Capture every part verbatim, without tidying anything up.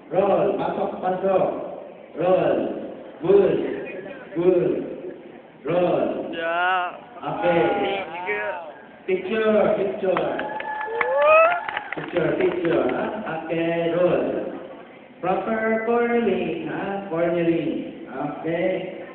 Roll. Pasok, pasok. Roll. Good. Good. Roll. Yeah. Okay. Tiga. Picture, picture. Picture, picture. Ha? Okay, roll. Proper cornering, ha? Cornering. Okay.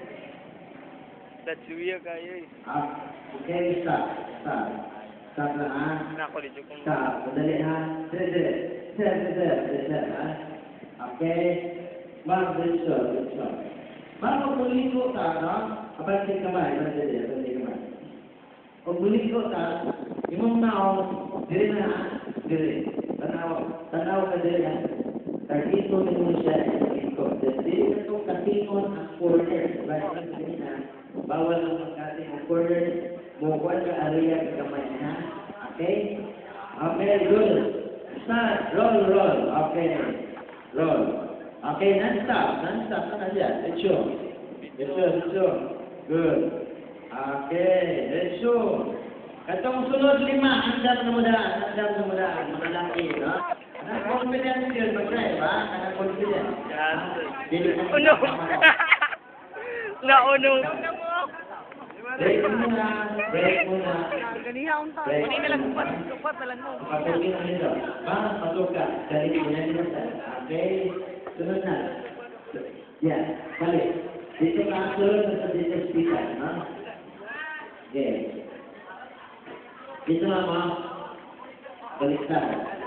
Tatsuya kayo eh. Ah, okay, stop. Stop. Stop na, ha? Nakulit yung kung... Stop. Madali, ha? Dire, dire. Dire, dire, dire, dire, ha? Okay. Ma'am, diretso, diretso. Ma'am, kung buliko ka, no? Kapansin kamay, madali, kapansin kamay. Kung buliko ka, yung naong, dire na, ha? Dire. Tanaw, tanaw ka dire, ha? Kardito mo siya, ito. Dire na itong katikon ang corner. Like, hindi na, bawal ang magkating ang corner. Bukuan ka area ka kamay, ha? Okay? Okay, good. Start. Roll, roll. Okay. Roll. Okay, non-stop. Non-stop. Ano dyan? Diretso. Diretso, diretso. Good. Okay, diretso. Katong sunod lima, andam na mudaan. Andam na mudaan. Mga laki, no? Kanang confidence yun, mag-drive, ha? Kanang confidence. Yan. Dili ka Uno. Nauno. Break muna. Break muna. Ganihang ta. Break. Hindi na lang kupat. Kupat na lang mo. Patuloy na nito. Bang, pasok ka. Dali mo na nito. Okay? Sunod na. Yan. Balik. Dito ka. Sunod na sa dito speaker. No? Okay. Dito na mo. Balik ka.